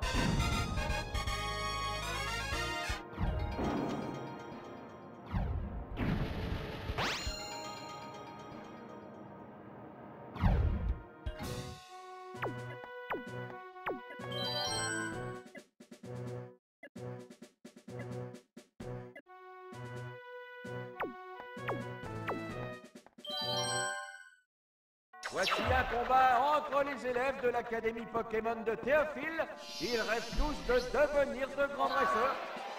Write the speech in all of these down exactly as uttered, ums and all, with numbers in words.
Voici un combat entre les élèves de l'Académie Pokémon de Théophile. Ils rêvent tous de devenir de grands dresseurs.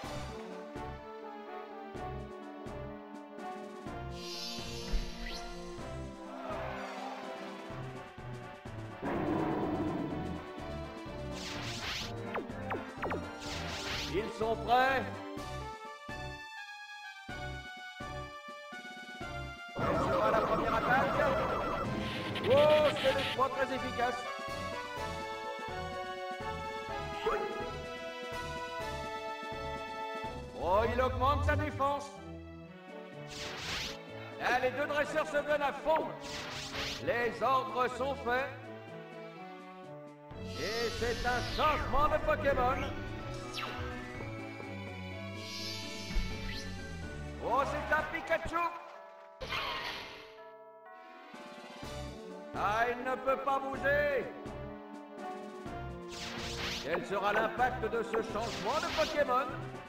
Ils sont prêts? Quelle sera la première attaque? Oh, c'est le trois très efficace. Oh, il augmente sa défense. Là, les deux dresseurs se donnent à fond. Les ordres sont faits. Et c'est un changement de Pokémon. Oh, c'est un Pikachu. Ah, il ne peut pas bouger. Quel sera l'impact de ce changement de Pokémon?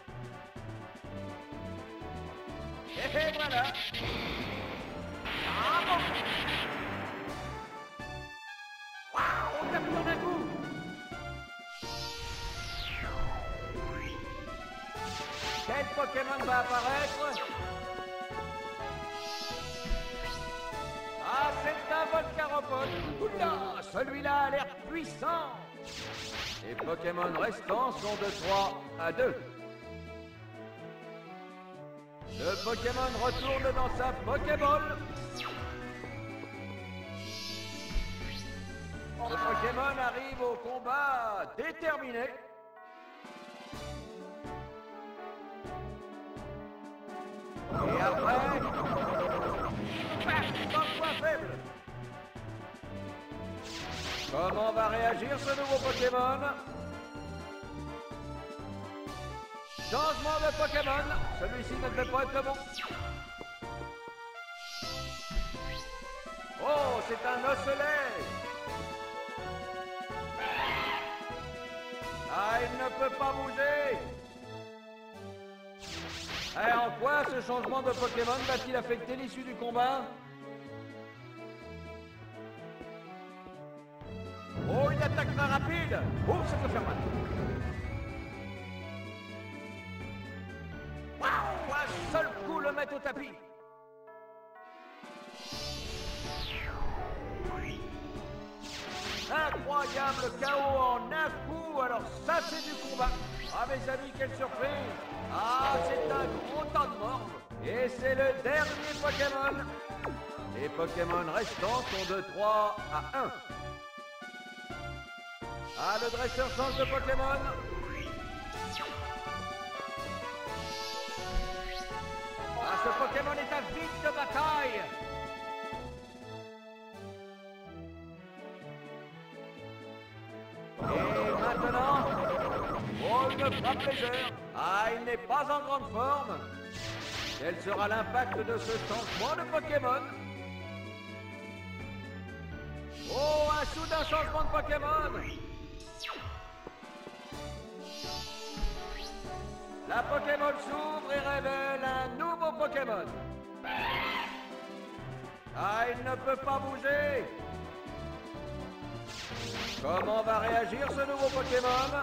Et voilà. Ah bon. Waouh, on tape sur un coup. Quel Pokémon va apparaître? Ah, c'est un Volcaropode. Oula, celui-là a l'air puissant. Les Pokémon restants sont de trois à deux. Le Pokémon retourne dans sa Pokéball. Le Pokémon arrive au combat déterminé. Et après, point faible. Comment va réagir ce nouveau Pokémon? Changement de Pokémon. Celui-ci ne peut pas être bon. Oh, c'est un Ocellay. Ah, il ne peut pas bouger. Et en quoi ce changement de Pokémon va-t-il affecter l'issue du combat? Oh, une attaque très rapide. Oh, ça peut faire mal. Waouh, un seul coup le met au tapis. Incroyable K O en un coup. Alors ça, c'est du combat. Ah, mes amis, quelle surprise. Ah, c'est un gros tas de morve. Et c'est le dernier Pokémon. Les Pokémon restants sont de trois à un. Ah, le dresseur change de Pokémon. Ah, ce Pokémon est un vide de bataille. Et maintenant, oh, une frappe légère. Ah, il n'est pas en grande forme. Quel sera l'impact de ce changement de Pokémon? Oh, un soudain changement de Pokémon. La Pokéball s'ouvre et révèle un nouveau Pokémon. Ah, il ne peut pas bouger. Comment va réagir ce nouveau Pokémon?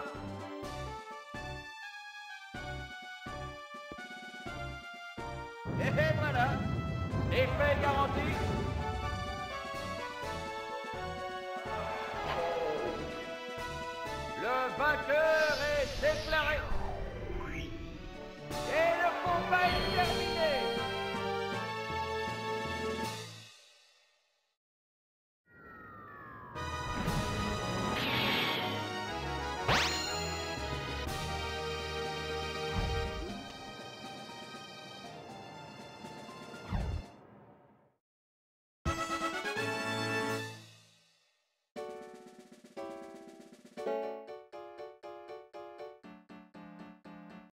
Et voilà, effet garanti. Le vainqueur est déclaré. Et le combat est terminé.